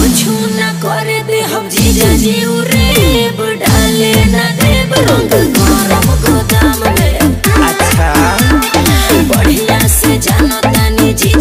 कुछ न करे दे हम जीजा जी रे डाले ना देव रंग